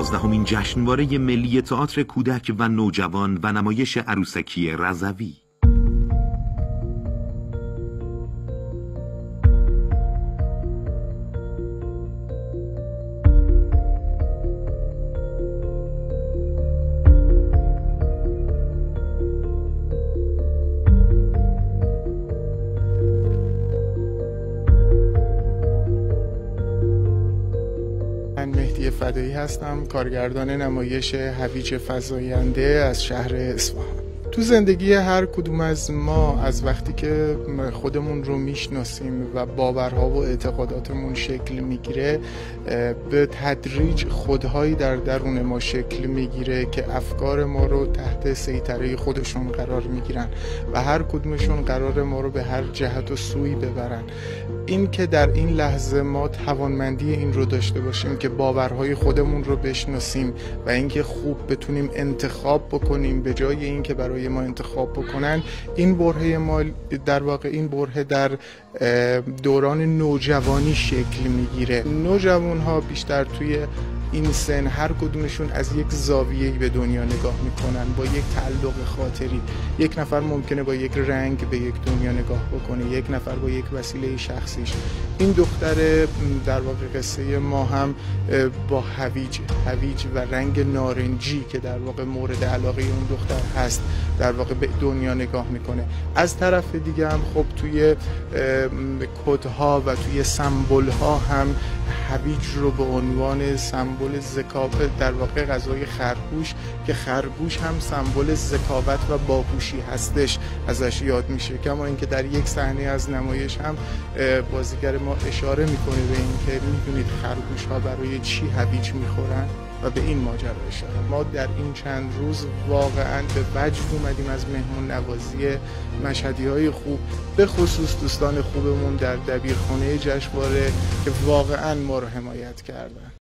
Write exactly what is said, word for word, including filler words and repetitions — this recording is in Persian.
دوازدهمین جشنواره ملی تئاتر کودک و نوجوان و نمایش عروسکی رضوی. من مهدی فدایی هستم، کارگردان نمایش هویج فزاینده از شهر اصفهان. تو زندگی هر کدوم از ما از وقتی که خودمون رو میشناسیم و باورها و اعتقاداتمون شکل میگیره، به تدریج خودهایی در درون ما شکل میگیره که افکار ما رو تحت سیطره خودشون قرار میگیرن و هر کدومشون قرار ما رو به هر جهت و سوی ببرن. این که در این لحظه ما توانمندی این رو داشته باشیم که باورهای خودمون رو بشناسیم و اینکه خوب بتونیم انتخاب بکنیم به جای اینکه برای ما انتخاب بکنن، این برهه ما در واقع این برهه در دوران نوجوانی شکل میگیره. نوجوان ها بیشتر توی این سن هر کدومشون از یک زاویه‌ای به دنیا نگاه میکنن، با یک تعلق خاطری. یک نفر ممکنه با یک رنگ به یک دنیا نگاه بکنه، یک نفر با یک وسیله شخصیش. این دختر در واقع قصه ما هم با هویج هویج و رنگ نارنجی که در واقع مورد علاقه اون دختر هست در واقع به دنیا نگاه میکنه. از طرف دیگه هم خب توی کدها و توی سمبل ها هم هویج رو به عنوان سمبل ذکاوت، در واقع غذای خرگوش که خرگوش هم سمبل ذکاوت و باهوشی هستش، ازش یاد میشه. کما اینکه در یک صحنه از نمایش هم بازیگر ما اشاره میکنه به این که میدونید خرگوش ها برای چی هویج میخورن و به این ماجرا اشاره. ما در این چند روز واقعا به وجد اومدیم از مهمون نوازی مشهدی های خوب، به خصوص دوستان خوبمون در دبیرخانه جشنواره که واقعا ما رو حمایت کردن.